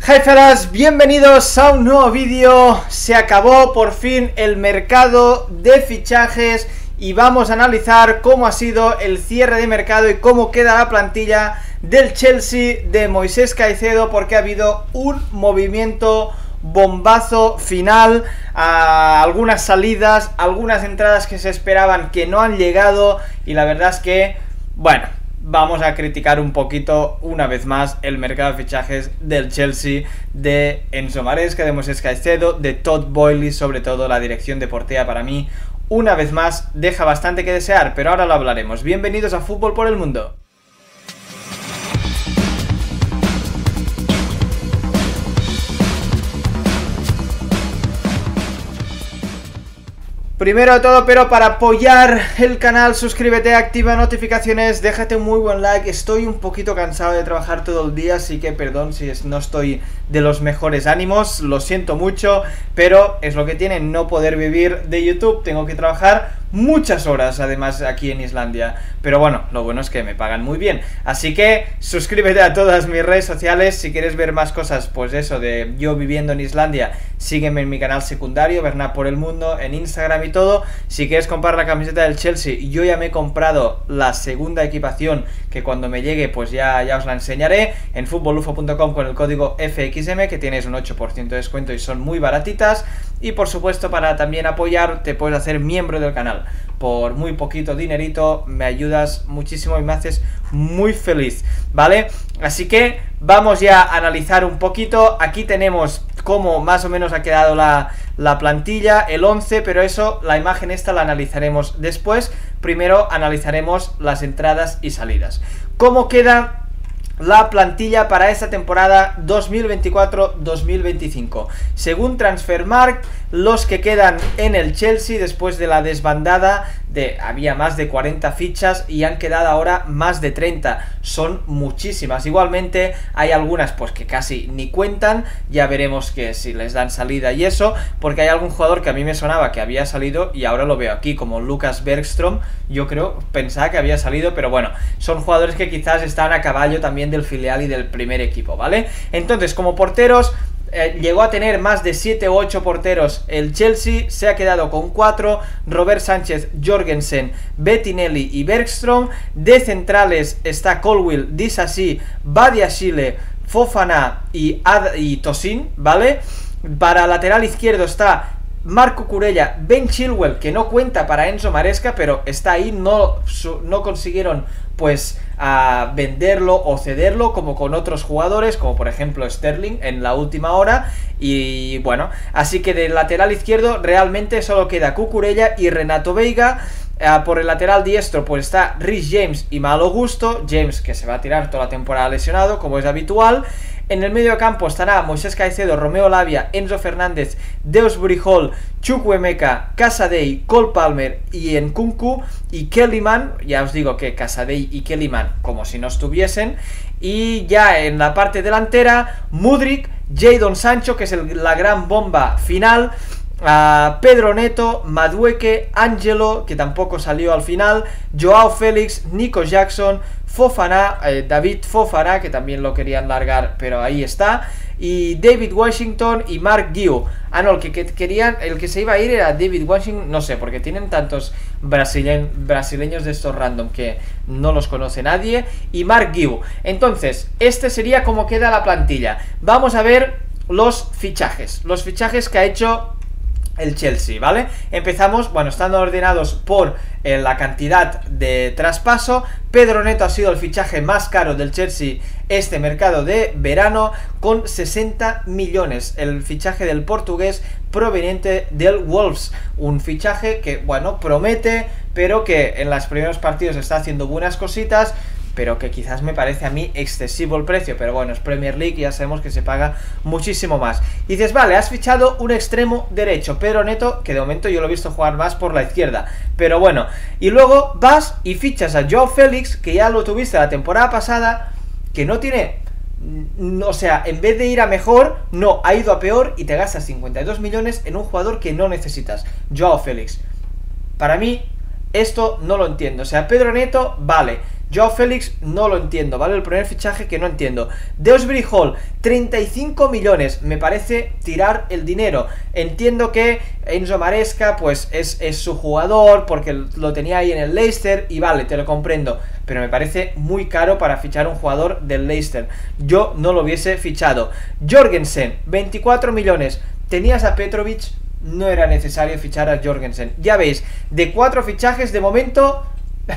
Hi fellas, bienvenidos a un nuevo vídeo. Se acabó por fin el mercado de fichajes y vamos a analizar cómo ha sido el cierre de mercado y cómo queda la plantilla del Chelsea de Moisés Caicedo, porque ha habido un movimiento bombazo final, a algunas salidas, algunas entradas que se esperaban que no han llegado, y la verdad es que, bueno, vamos a criticar un poquito una vez más el mercado de fichajes del Chelsea, de Enzo Maresca, de Moisés Caicedo, de Todd Boehly. Sobre todo la dirección deportiva, para mí, una vez más, deja bastante que desear, pero ahora lo hablaremos. Bienvenidos a Fútbol por el Mundo. Primero de todo, pero para apoyar el canal, suscríbete, activa notificaciones, déjate un muy buen like. Estoy un poquito cansado de trabajar todo el día, así que perdón si no estoy de los mejores ánimos, lo siento mucho, pero es lo que tiene no poder vivir de YouTube. Tengo que trabajar muchas horas, además, aquí en Islandia, pero bueno, lo bueno es que me pagan muy bien. Así que suscríbete a todas mis redes sociales. Si quieres ver más cosas, pues eso, de yo viviendo en Islandia, sígueme en mi canal secundario, Bernat por el Mundo, en Instagram y todo. Si quieres comprar la camiseta del Chelsea, yo ya me he comprado la segunda equipación, que cuando me llegue pues ya os la enseñaré, en futbolufo.com con el código FXM, que tienes un 8% de descuento y son muy baratitas. Y por supuesto, para también apoyar, te puedes hacer miembro del canal. Por muy poquito dinerito me ayudas muchísimo y me haces muy feliz, ¿vale? Así que vamos ya a analizar un poquito. Aquí tenemos cómo más o menos ha quedado la plantilla, el 11, pero eso, la imagen esta la analizaremos después. Primero analizaremos las entradas y salidas. ¿Cómo queda la plantilla para esta temporada 2024-2025? Según Transfermarkt, los que quedan en el Chelsea después de la desbandada había más de 40 fichas y han quedado ahora más de 30. Son muchísimas. Igualmente hay algunas pues que casi ni cuentan. Ya veremos que si les dan salida y eso, porque hay algún jugador que a mí me sonaba que había salido y ahora lo veo aquí, como Lucas Bergström. Yo pensaba que había salido, pero bueno, son jugadores que quizás están a caballo también del filial y del primer equipo, ¿vale? Entonces, como porteros, llegó a tener más de 7 u 8 porteros el Chelsea, se ha quedado con 4, Robert Sánchez, Jorgensen, Bettinelli y Bergström. De centrales está Colwill, Disasi, Badiashile, Fofana y Tosin, ¿vale? Para lateral izquierdo está Marco Cucurella, Ben Chilwell, que no cuenta para Enzo Maresca, pero está ahí. No consiguieron pues a venderlo o cederlo como con otros jugadores, como por ejemplo Sterling en la última hora. Y bueno, así que de lateral izquierdo realmente solo queda Cucurella y Renato Veiga. Por el lateral diestro pues está Reece James y Malo Gusto. James, que se va a tirar toda la temporada lesionado, como es habitual. En el medio campo estará Moisés Caicedo, Romeo Lavia, Enzo Fernández, Dewsbury Hall, Chukwuemeka, Casadei, Cole Palmer y Nkunku y Kellyman. Ya os digo que Casadei y Kellyman como si no estuviesen. Y ya en la parte delantera, Mudryk, Jadon Sancho, que es la gran bomba final, Pedro Neto, Madueke, Angelo, que tampoco salió al final, Joao Félix, Nico Jackson, Fofana, David Fofana, que también lo querían largar, pero ahí está, y David Washington y Mark Guiu. No, el que se iba a ir era David Washington, no sé, porque tienen tantos brasileños de estos random que no los conoce nadie, y Mark Guiu. Entonces, este sería como queda la plantilla. Vamos a ver los fichajes que ha hecho el Chelsea, ¿vale? Empezamos, bueno, estando ordenados por la cantidad de traspaso. Pedro Neto ha sido el fichaje más caro del Chelsea este mercado de verano, con 60 millones. El fichaje del portugués proveniente del Wolves. Un fichaje que, bueno, promete, pero que en los primeros partidos está haciendo buenas cositas, pero que quizás me parece a mí excesivo el precio. Pero bueno, es Premier League y ya sabemos que se paga muchísimo más. Y dices, vale, has fichado un extremo derecho, Pedro Neto, que de momento yo lo he visto jugar más por la izquierda, pero bueno. Y luego vas y fichas a Joao Félix, que ya lo tuviste la temporada pasada, que no tiene... O sea, en vez de ir a mejor, no, ha ido a peor, y te gastas 52 millones en un jugador que no necesitas, Joao Félix. Para mí, esto no lo entiendo. O sea, Pedro Neto, vale, Joao Félix no lo entiendo, ¿vale? El primer fichaje que no entiendo. Dewsbury Hall, 35 millones, me parece tirar el dinero. Entiendo que Enzo Maresca pues es su jugador porque lo tenía ahí en el Leicester y vale, te lo comprendo, pero me parece muy caro para fichar un jugador del Leicester. Yo no lo hubiese fichado. Jorgensen, 24 millones, tenías a Petrovic, no era necesario fichar a Jorgensen. Ya veis, de 4 fichajes de momento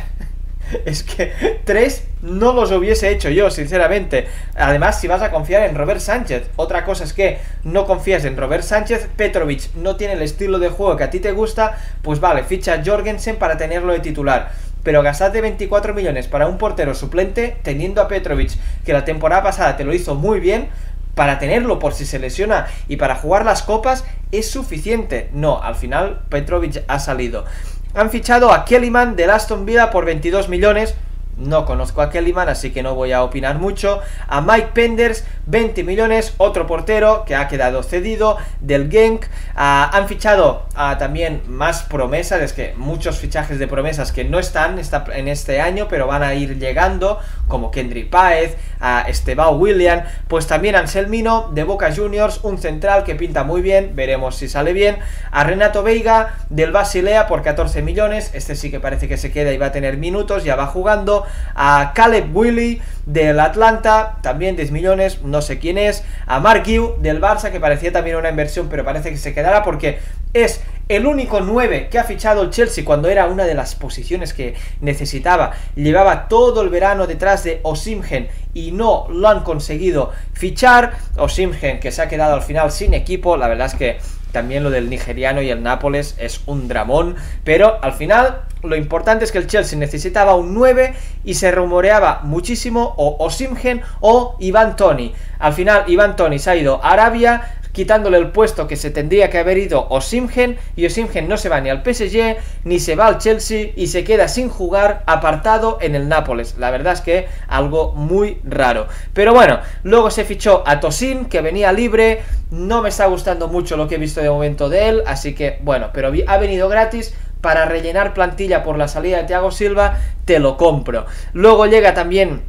es que 3 no los hubiese hecho yo, sinceramente. Además, si vas a confiar en Robert Sánchez, otra cosa es que no confías en Robert Sánchez, Petrovic no tiene el estilo de juego que a ti te gusta, pues vale, ficha a Jorgensen para tenerlo de titular. Pero gastarte 24 millones para un portero suplente, teniendo a Petrovic, que la temporada pasada te lo hizo muy bien, para tenerlo por si se lesiona y para jugar las copas, es suficiente. No, al final Petrovic ha salido. Han fichado a Kellyman del Aston Villa por 22 millones. No conozco a Kellyman, así que no voy a opinar mucho. A Mike Penders, 20 millones, otro portero que ha quedado cedido del Genk. Han fichado también más promesas, es que muchos fichajes de promesas que no están en este año, pero van a ir llegando, como Kendrick Páez, a Estebao William, pues también Anselmino de Boca Juniors, un central que pinta muy bien, veremos si sale bien. A Renato Veiga del Basilea por 14 millones, este sí que parece que se queda y va a tener minutos, ya va jugando. A Caleb Willy del Atlanta, también 10 millones, no sé quién es. A Mark Guiu del Barça, que parecía también una inversión, pero parece que se quedará porque es el único 9 que ha fichado el Chelsea cuando era una de las posiciones que necesitaba. Llevaba todo el verano detrás de Osimhen y no lo han conseguido fichar. Osimhen, que se ha quedado al final sin equipo, la verdad es que también lo del nigeriano y el Nápoles es un dramón, pero al final lo importante es que el Chelsea necesitaba un 9 y se rumoreaba muchísimo o Osimhen o Ivan Toney. Al final Ivan Toney se ha ido a Arabia, quitándole el puesto que se tendría que haber ido Osimhen, y Osimhen no se va ni al PSG ni se va al Chelsea y se queda sin jugar, apartado en el Nápoles. La verdad es que algo muy raro. Pero bueno, luego se fichó a Tosin, que venía libre. No me está gustando mucho lo que he visto de momento de él, así que bueno, pero ha venido gratis para rellenar plantilla por la salida de Thiago Silva, te lo compro. Luego llega también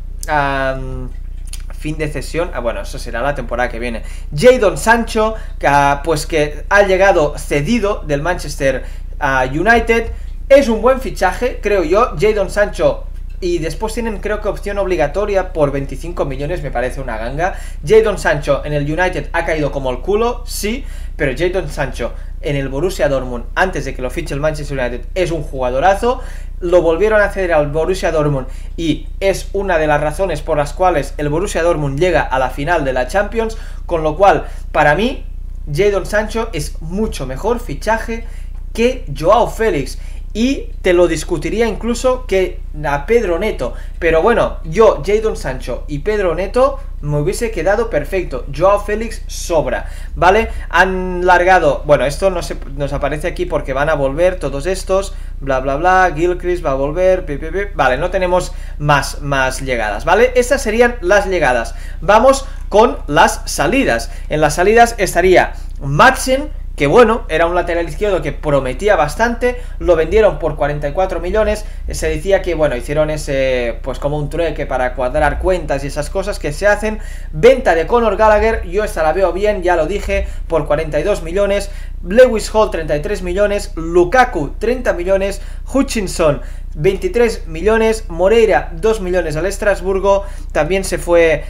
fin de cesión, bueno, eso será la temporada que viene, Jadon Sancho, pues que ha llegado cedido del Manchester United. Es un buen fichaje, creo yo, Jadon Sancho. Y después tienen, creo que, opción obligatoria por 25 millones, me parece una ganga. Jadon Sancho en el United ha caído como el culo, sí, pero Jadon Sancho en el Borussia Dortmund, antes de que lo fiche el Manchester United, es un jugadorazo. Lo volvieron a ceder al Borussia Dortmund y es una de las razones por las cuales el Borussia Dortmund llega a la final de la Champions, con lo cual, para mí, Jadon Sancho es mucho mejor fichaje que Joao Félix. Y te lo discutiría incluso que a Pedro Neto. Pero bueno, yo, Jadon Sancho y Pedro Neto me hubiese quedado perfecto. Joao Félix sobra, ¿vale? Han largado, bueno, esto no nos aparece aquí porque van a volver todos estos, bla bla bla, Gilchrist va a volver, vale, no tenemos más llegadas, ¿vale? Estas serían las llegadas. Vamos con las salidas. En las salidas estaría Madsen, que bueno, era un lateral izquierdo que prometía bastante, lo vendieron por 44 millones, se decía que bueno, hicieron ese, pues como un trueque para cuadrar cuentas y esas cosas que se hacen. Venta de Conor Gallagher, yo esta la veo bien, ya lo dije, por 42 millones, Lewis Hall 33 millones, Lukaku 30 millones, Hutchinson 23 millones, Moreira 2 millones al Estrasburgo, también se fue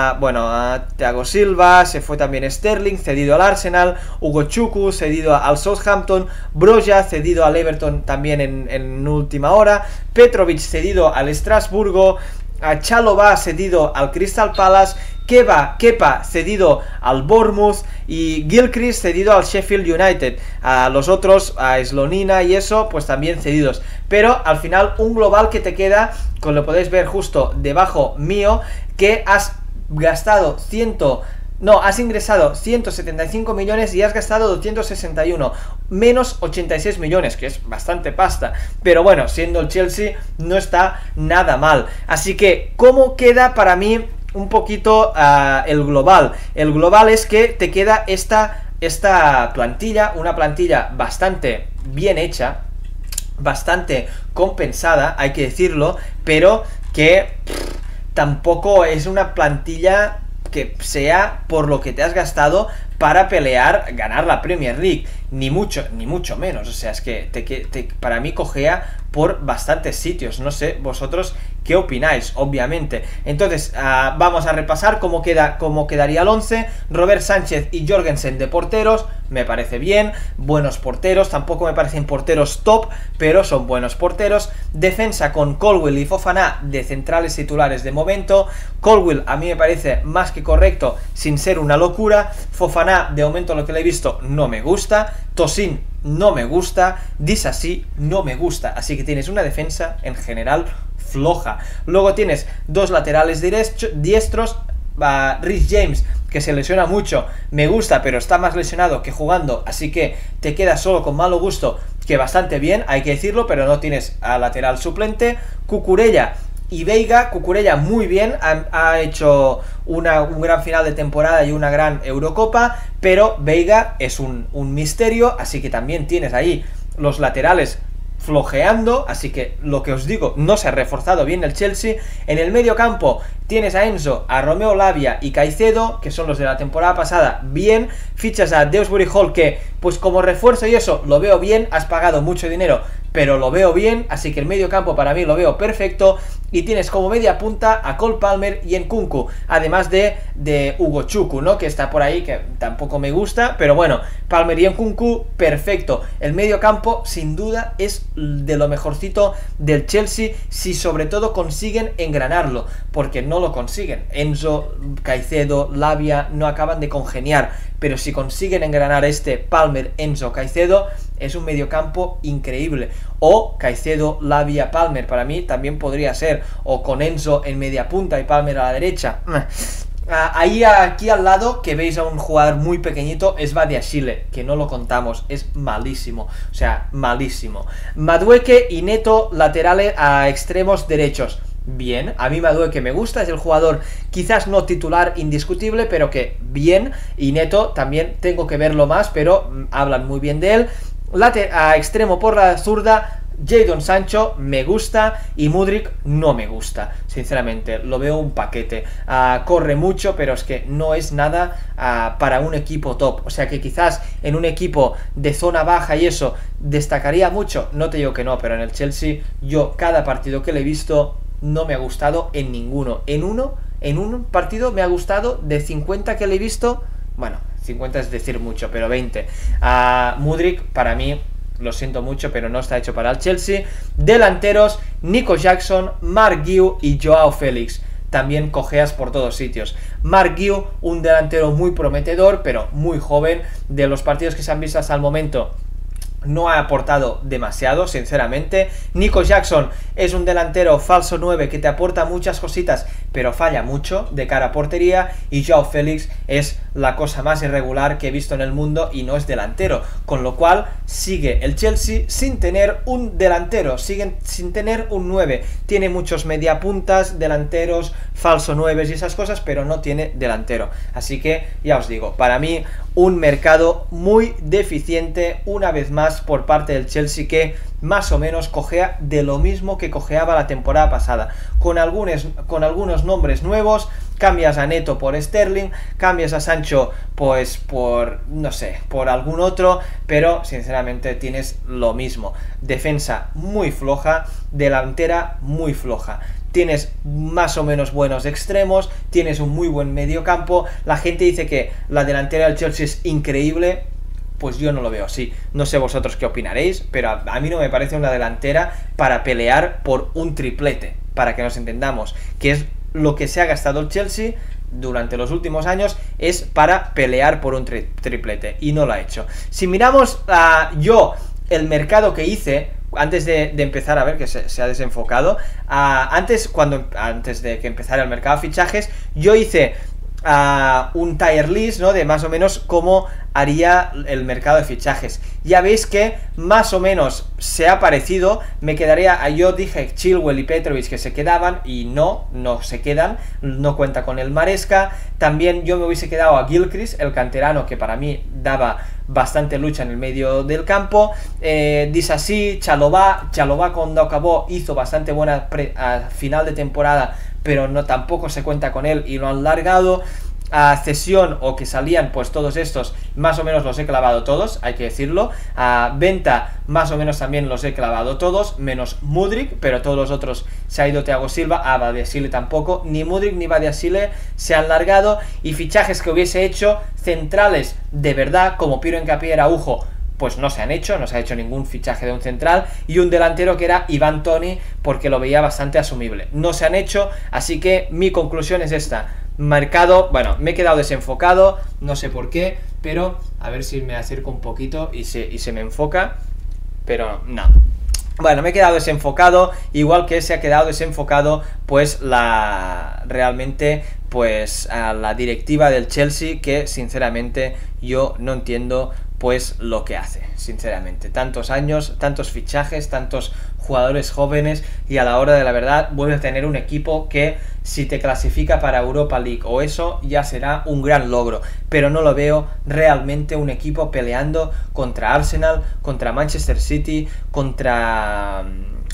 a Thiago Silva, se fue también Sterling, cedido al Arsenal, Hugo Chukwu, cedido al Southampton, Broja, cedido al Everton también en última hora, Petrovic, cedido al Estrasburgo, a Chalobah, cedido al Crystal Palace, Kepa, cedido al Bournemouth, y Gilchrist, cedido al Sheffield United. A los otros, a Slonina y eso, pues también cedidos. Pero al final un global que te queda, como lo podéis ver justo debajo mío, que has gastado has ingresado 175 millones y has gastado 261, menos 86 millones, que es bastante pasta. Pero bueno, siendo el Chelsea, no está nada mal. Así que, ¿cómo queda para mí un poquito el global? El global es que te queda esta plantilla, una plantilla bastante bien hecha, bastante compensada, hay que decirlo, pero que tampoco es una plantilla que sea por lo que te has gastado para pelear, ganar la Premier League, ni mucho menos. O sea, es que para mí cojea por bastantes sitios. No sé vosotros qué opináis, obviamente. Entonces, vamos a repasar cómo quedaría el 11. Robert Sánchez y Jorgensen de porteros, me parece bien, buenos porteros, tampoco me parecen porteros top, pero son buenos porteros. Defensa con Colwill y Fofana de centrales titulares de momento. Colwill a mí me parece más que correcto, sin ser una locura. Fofana, de momento lo que le he visto, no me gusta. Tosin no me gusta. Disasi no me gusta. Así que tienes una defensa en general floja. Luego tienes dos laterales diestros. Rhys James, que se lesiona mucho, me gusta, pero está más lesionado que jugando, así que te quedas solo con malo gusto, que bastante bien, hay que decirlo, pero no tienes a lateral suplente. Cucurella y Veiga. Cucurella muy bien, ha hecho un gran final de temporada y una gran Eurocopa, pero Veiga es un misterio, así que también tienes ahí los laterales flojeando, así que lo que os digo, no se ha reforzado bien el Chelsea. En el medio campo tienes a Enzo, a Romeo Lavia y Caicedo, que son los de la temporada pasada, bien. Fichas a Dewsbury Hall, que pues como refuerzo y eso, lo veo bien, has pagado mucho dinero, pero lo veo bien, así que el medio campo para mí lo veo perfecto. Y tienes como media punta a Cole Palmer y Nkunku, además de Hugo Chuku, ¿no? Que está por ahí, que tampoco me gusta, pero bueno, Palmer y Nkunku, perfecto. El medio campo, sin duda, es de lo mejorcito del Chelsea, si sobre todo consiguen engranarlo, porque no lo consiguen. Enzo, Caicedo, Lavia no acaban de congeniar, pero si consiguen engranar Palmer, Enzo, Caicedo, es un mediocampo increíble. O Caicedo, Lavia, Palmer, para mí también podría ser, o con Enzo en media punta y Palmer a la derecha. Ahí, aquí al lado, que veis a un jugador muy pequeñito, es Badiashile, que no lo contamos, es malísimo, o sea, malísimo. Madueke y Neto, laterales a extremos derechos. Bien, a mí Madueke me gusta, es el jugador quizás no titular indiscutible, pero que bien. Y Neto también tengo que verlo más, pero hablan muy bien de él. A extremo por la zurda, Jadon Sancho me gusta y Mudryk no me gusta, sinceramente, lo veo un paquete. Corre mucho, pero es que no es nada para un equipo top. O sea que quizás en un equipo de zona baja y eso destacaría mucho, no te digo que no, pero en el Chelsea yo cada partido que le he visto no me ha gustado en ninguno. En un partido me ha gustado, de 50 que le he visto, bueno, 50 es decir mucho, pero 20. Mudryk para mí, lo siento mucho, pero no está hecho para el Chelsea. Delanteros, Nico Jackson, Mark Guiu y Joao Félix. También cojeas por todos sitios. Mark Guiu, un delantero muy prometedor, pero muy joven. De los partidos que se han visto hasta el momento, no ha aportado demasiado, sinceramente. Nico Jackson es un delantero falso 9 que te aporta muchas cositas, pero falla mucho de cara a portería. Y Joao Félix es la cosa más irregular que he visto en el mundo y no es delantero, con lo cual sigue el Chelsea sin tener un delantero, siguen sin tener un 9. Tiene muchos mediapuntas, delanteros, falso 9 y esas cosas, pero no tiene delantero. Así que ya os digo, para mí un mercado muy deficiente una vez más por parte del Chelsea, que más o menos cojea de lo mismo que cojeaba la temporada pasada, con algunos nombres nuevos. Cambias a Neto por Sterling, cambias a Sancho pues por, no sé, por algún otro, pero sinceramente tienes lo mismo. Defensa muy floja, delantera muy floja. Tienes más o menos buenos extremos, tienes un muy buen mediocampo. La gente dice que la delantera del Chelsea es increíble, pues yo no lo veo así. No sé vosotros qué opinaréis, pero a mí no me parece una delantera para pelear por un triplete, para que nos entendamos, que es lo que se ha gastado el Chelsea durante los últimos años, es para pelear por un triplete, y no lo ha hecho. Si miramos el mercado que hice antes de empezar, a ver que se ha desenfocado, antes de que empezara el mercado de fichajes, yo hice un tier list, ¿no? De más o menos cómo haría el mercado de fichajes. Ya veis que más o menos se ha parecido. Me quedaría, yo dije Chilwell y Petrovic que se quedaban y no se quedan, no cuenta con el Maresca. También yo me hubiese quedado a Gilchrist, el canterano, que para mí daba bastante lucha en el medio del campo. Disasi, Chalobah cuando acabó hizo bastante buena a final de temporada, pero no tampoco se cuenta con él y lo han largado. A cesión o que salían, pues todos estos más o menos los he clavado todos, hay que decirlo. A venta más o menos también los he clavado todos, menos Mudryk, pero todos los otros se ha ido. Thiago Silva, a Badiashile tampoco, ni Mudryk ni Badiashile se han largado. Y fichajes que hubiese hecho centrales de verdad, como Piero Hincapié, Araujo, pues no se han hecho, no se ha hecho ningún fichaje de un central, y un delantero que era Ivan Toney, porque lo veía bastante asumible. No se han hecho, así que mi conclusión es esta. Mercado, bueno, me he quedado desenfocado, no sé por qué, pero a ver si me acerco un poquito y se me enfoca, pero no. Bueno, me he quedado desenfocado, igual que se ha quedado desenfocado pues realmente pues a la directiva del Chelsea, que sinceramente yo no entiendo pues lo que hace, sinceramente. Tantos años, tantos fichajes, tantos jugadores jóvenes, y a la hora de la verdad vuelve a tener un equipo que si te clasifica para Europa League o eso ya será un gran logro, pero no lo veo realmente un equipo peleando contra Arsenal, contra Manchester City, contra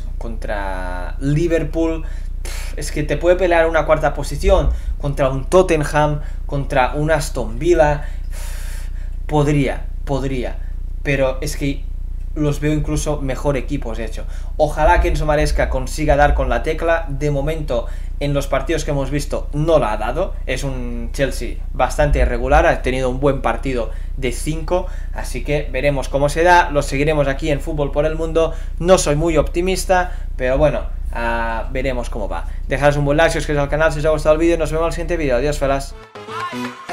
Liverpool. Es que te puede pelear una cuarta posición contra un Tottenham, contra un Aston Villa. Podría, pero es que los veo incluso mejor equipos, de hecho. Ojalá que Enzo Maresca consiga dar con la tecla. De momento, en los partidos que hemos visto, no la ha dado. Es un Chelsea bastante irregular, ha tenido un buen partido de 5, así que veremos cómo se da. Lo seguiremos aquí en Fútbol por el Mundo. No soy muy optimista, pero bueno, veremos cómo va. Dejad un buen like si os queréis al canal, si os ha gustado el vídeo. Nos vemos en el siguiente vídeo. Adiós, felas.